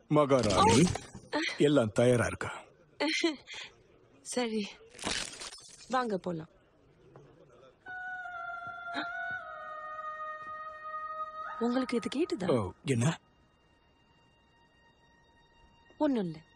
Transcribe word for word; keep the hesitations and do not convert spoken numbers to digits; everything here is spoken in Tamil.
மகாராணி, எல்லாம் தயாரா இருக்கா? சரி, வாங்க போலாம். உங்களுக்கு இது கேட்டுதா? என்ன? ஒண்ணும் இல்லை.